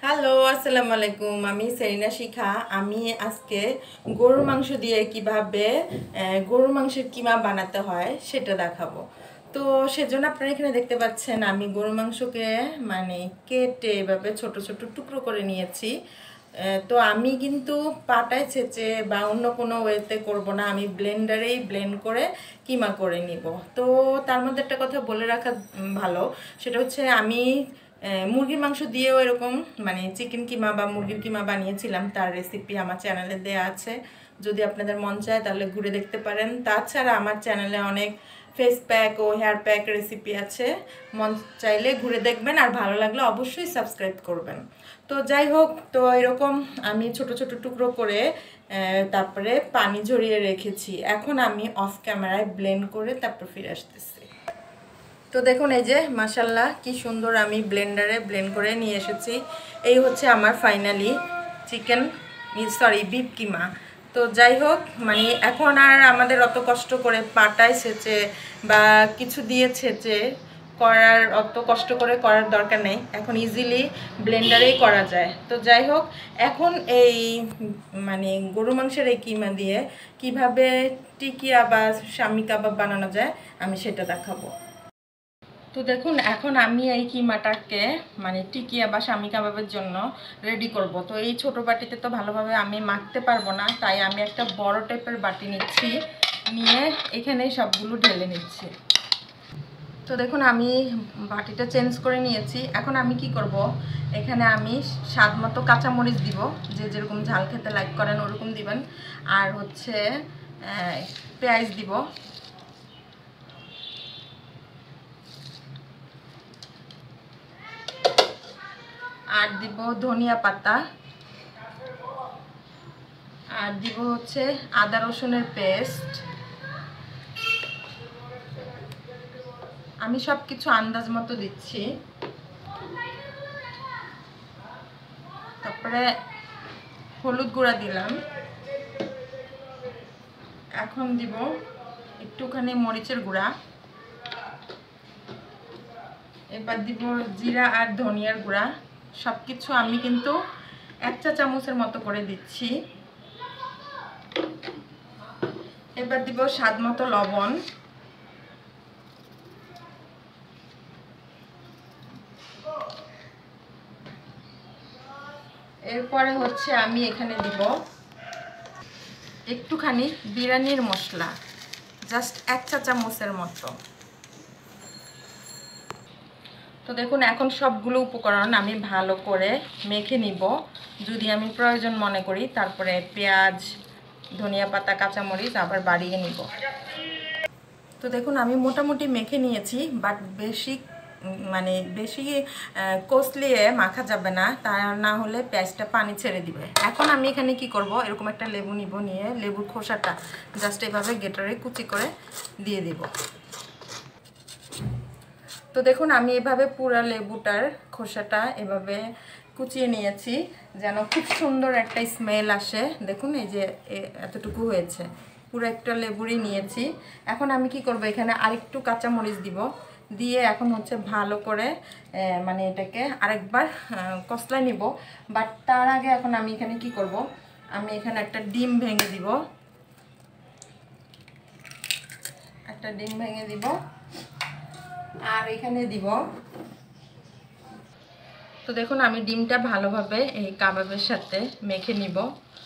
Hello, আসসালামু আলাইকুম। আমি সেরিনা শিখা। আমি আজকে গরুর মাংস দিয়ে কিভাবে গরুর মাংসের কিমা বানাতে হয় সেটা দেখাবো। তো সেজন্য আপনারা এখানে দেখতে পাচ্ছেন আমি গরুর মাংসকে কেটে এভাবে ছোট ছোট টুকরো করে নিয়েছি। তো আমি কিন্তু পাটায় ছেঁচে বা অন্য কোনো ওয়েতে করব না, আমি ব্লেন্ডারেই ব্লেন্ড করে কিমা করে নিব। তো তার মধ্যে একটা কথা বলে রাখা ভালো, সেটা হচ্ছে আমি মুরগির মাংস দিয়েও এরকম চিকেন কিমা বা মুরগির কিমা বানিয়েছিলাম। তার রেসিপি আমার চ্যানেলে দেয়া আছে, যদি আপনাদের মন চায় তাহলে ঘুরে দেখতে পারেন। তাছাড়া আমার চ্যানেলে অনেক ফেস প্যাক ও হেয়ার প্যাক রেসিপি আছে, মন চাইলে ঘুরে দেখবেন, আর ভালো লাগলে অবশ্যই সাবস্ক্রাইব করবেন। তো যাই হোক, তো এরকম আমি ছোট ছোট টুকরো করে তারপরে পানি ঝরিয়ে রেখেছি। এখন আমি অফ ক্যামেরায় ব্লেন্ড করে তারপর ফিরে আসতেছি। তো দেখুন, এই যে মাশাল্লাহ কি সুন্দর আমি ব্লেন্ডারে ব্লেন্ড করে নিয়ে এসেছি। এই হচ্ছে আমার ফাইনালি চিকেন বিফ কিমা। তো যাই হোক, এখন আর আমাদের অত কষ্ট করে পাটায় ছেঁচে বা কিছু দিয়ে ছেঁচে করার, অত কষ্ট করে করার দরকার নেই। এখন ইজিলি ব্লেন্ডারেই করা যায়। তো যাই হোক, এখন এই গরু মাংসের এই কিমা দিয়ে কিভাবে টিকিয়া বা শামি কাবাব বানানো যায় আমি সেটা দেখাবো। তো দেখুন, এখন আমি এই কিমাটাকে টিকিয়া বা শামি কাবাবের জন্য রেডি করব। তো এই ছোট বাটিতে তো ভালোভাবে আমি মাখতে পারবো না, তাই আমি একটা বড় টাইপের বাটি নিচ্ছি, নিয়ে এখানে সবগুলো ঢেলে নিচ্ছি। তো দেখুন, আমি বাটিটা চেঞ্জ করে নিয়েছি। এখন আমি কি করব, এখানে আমি স্বাদ মতো কাঁচামরিচ দিব, যে যেরকম ঝাল খেতে লাইক করেন ওরকম দিবেন। আর হচ্ছে পেঁয়াজ দিব, আর দিব ধনিয়া পাতা, আর দিব হচ্ছে আদা রসুনের পেস্ট। আমি সব কিছু আন্দাজ মতো দিচ্ছি। তারপরে হলুদ গুঁড়া দিলাম। এখন দিব একটুখানি মরিচের গুঁড়া। এবার দিব জিরা আর ধনিয়ার গুঁড়া। সব কিছু আমি কিন্তু 1 চা চামচের মতো করে দিচ্ছি। এবার দিব স্বাদ মতো লবণ। এরপরে হচ্ছে আমি এখানে দিব একটুখানি বিরিয়ানির মশলা, জাস্ট 1 চা চামচের মতো। তো দেখুন, এখন সবগুলো উপকরণ আমি ভালো করে মেখে নিব। যদি আমি প্রয়োজন মনে করি তারপরে পেঁয়াজ, ধনিয়া পাতা, কাঁচামরিচ আবার বাড়িয়ে নিব। তো দেখুন, আমি মোটামুটি মেখে নিয়েছি, বাট বেশি কষলিয়ে মাখা যাবে না, তা না হলে পেঁয়াজটা পানি ছেড়ে দিবে। এখন আমি এখানে কি করব, এরকম একটা লেবু নিব, নিয়ে লেবুর খোসাটা জাস্ট এভাবে গ্রেটারে কুচি করে দিয়ে দিব। তো দেখুন, আমি এভাবে পুরো লেবুটার খোসাটা এভাবে কুচিয়ে নিয়েছি, যেন খুব সুন্দর একটা স্মেল আসে। দেখুন, এই যে এতটুকু হয়েছে, পুরো একটা লেবুরই নিয়েছি। এখন আমি কি করব, এখানে আরেকটু কাঁচামরিচ দিব, দিয়ে এখন হচ্ছে ভালো করে এটাকে আরেকবার কষলা নিব। বাট তার আগে এখন আমি এখানে কি করব, আমি এখানে একটা ডিম ভেঙে দিব, আর এখানে দিব। তো দেখুন, আমি ডিমটা ভালোভাবে এই কাবাবের সাথে মেখে নিব।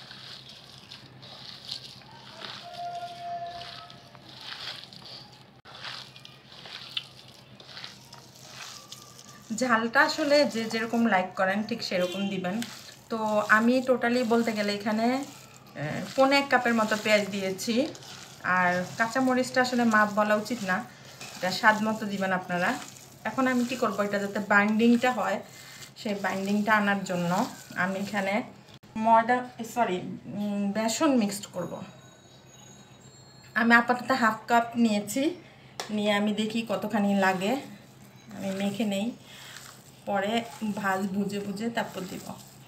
ঝালটা আসলে যে যেরকম লাইক করেন ঠিক সেরকম দিবেন। তো আমি টোটালি বলতে গেলে এখানে 1.25 কাপের মতো পেঁয়াজ দিয়েছি। আর কাঁচামরিচটা আসলে মাপ বলা উচিত না, এটা স্বাদ মতো দিবেন আপনারা। এখন আমি কি করব, এটা যাতে বাইন্ডিংটা হয়, সেই বাইন্ডিংটা আনার জন্য আমি এখানে বেসন মিক্সড করব। আমি আপাতত 1/2 কাপ নিয়েছি, নিয়ে আমি দেখি কতখানি লাগে, আমি মেখে নেই, পরে বুঝে বুঝে তারপর দিব।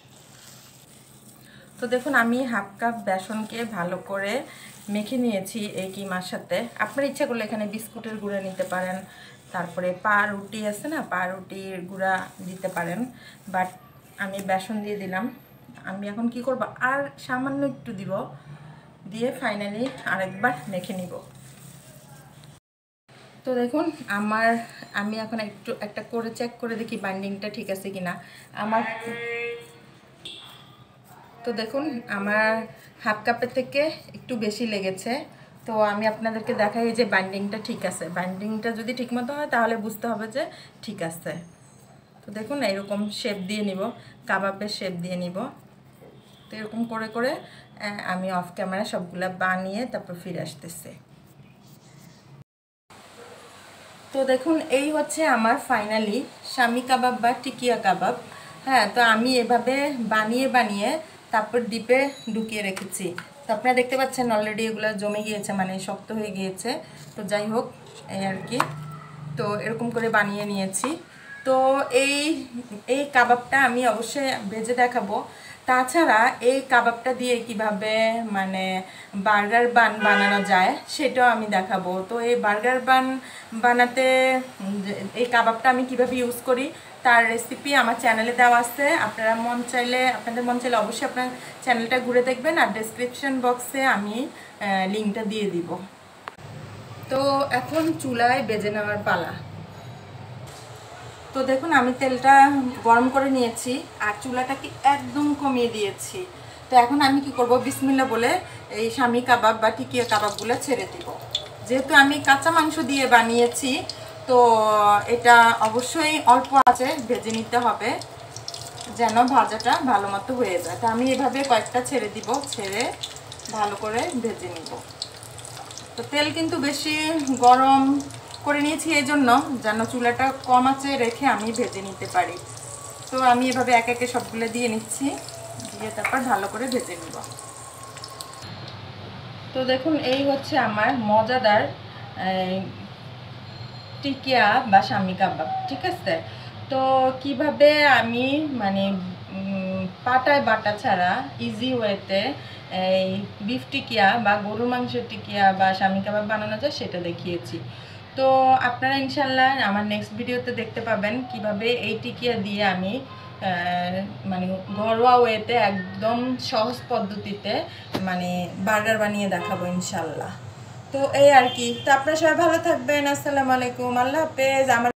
তো দেখুন, আমি 1/2 কাপ বেসনকে ভালো করে মেখে নিয়েছি এই কিমার সাথে। আপনার ইচ্ছা করলে এখানে বিস্কুটের গুঁড়া নিতে পারেন, তারপরে পাউরুটি আছে না, পাউরুটির গুঁড়া দিতে পারেন। বাট আমি বেসন দিয়ে দিলাম। আমি এখন কি করব, আর সামান্য একটু দিব, দিয়ে ফাইনালি আরেকবার মেখে নিব। তো দেখুন আমি এখন একটা করে চেক করে দেখি বাইন্ডিংটা ঠিক আছে কিনা। তো দেখুন আমার হাফ কাপের থেকে একটু বেশি লেগেছে। তো আমি আপনাদেরকে দেখাই যে বাইন্ডিংটা ঠিক আছে। বাইন্ডিংটা যদি ঠিকমতো হয় তাহলে বুঝতে হবে যে ঠিক আছে। তো দেখুন এরকম শেপ দিয়ে নিব, কাবাবের শেপ দিয়ে নিব। তো এরকম করে করে আমি অফ ক্যামেরা সবগুলা বানিয়ে তারপর ফিরে আসতেছি। তো দেখুন এই হচ্ছে আমার ফাইনালি শামি কাবাব বা টিকিয়া কাবাব। হ্যাঁ, তো আমি এভাবে বানিয়ে বানিয়ে তারপর ডিপে ঢুকিয়ে রেখেছি। তো আপনারা দেখতে পাচ্ছেন অলরেডি এগুলো জমে গিয়েছে, মানে শক্ত হয়ে গিয়েছে। তো যাই হোক, এই আর কি। তো এরকম করে বানিয়ে নিয়েছি। তো এই কাবাবটা আমি অবশ্যই ভেজে দেখাবো। তাছাড়া এই কাবাবটা দিয়ে কিভাবে মানে বার্গার বান বানানো যায় সেটাও আমি দেখাবো। তো এই বার্গার বান বানাতে এই কাবাবটা আমি কিভাবে ইউজ করি তার রেসিপি আমার চ্যানেলে দেওয়া আছে। আপনাদের মন চাইলে অবশ্যই আপনার চ্যানেলটা ঘুরে দেখবেন, আর ডেসক্রিপশন বক্সে আমি লিঙ্কটা দিয়ে দিব। তো এখন চুলায় বেজে নেওয়ার পালা। তো দেখুন আমি তেলটা গরম করে নিয়েছি আর চুলাটাকে একদম কমিয়ে দিয়েছি। তো এখন আমি কি করব, বিসমিল্লাহ বলে এই শামি কাবাব বা টিকিয়া কাবাবগুলো ছেড়ে দিব। যেহেতু আমি কাঁচা মাংস দিয়ে বানিয়েছি, তো এটা অবশ্যই অল্প আঁচে ভেজে নিতে হবে যেন ভাজাটা ভালো মতো হয়ে যায়। তো আমি এভাবে কয়েকটা ছেড়ে দিব, ছেড়ে ভালো করে ভেজে নিব। তো তেল কিন্তু বেশি গরম করে নিয়েছি এই জন্য যেন চুলাটা কম আঁচে রেখে আমি ভেজে নিতে পারি। তো আমি এভাবে এক একে সবগুলো দিয়ে নিচ্ছি, দিয়ে তারপর ভালো করে ভেজে নিব। তো দেখুন এই হচ্ছে আমার মজাদার টিকিয়া বা শামি কাবাব, ঠিক আছে। তো কিভাবে আমি মানে পাটায় বাটা ছাড়া ইজি ওয়েতে এই বিফ টিকিয়া বা গরুর মাংসের টিকিয়া বা শামি কাবাব বানানো যায় সেটা দেখিয়েছি। তো আপনারা ইনশাল্লাহ আমার নেক্সট ভিডিওতে দেখতে পাবেন কিভাবে এই টিকিয়া দিয়ে আমি মানে ঘরোয়া ওয়েতে একদম সহজ পদ্ধতিতে মানে বার্গার বানিয়ে দেখাবো ইনশাল্লাহ। তো এই আর কি। তো আপনারা সবাই ভালো থাকবেন। আসসালামু আলাইকুম, আল্লাহ হাফেজ। আমার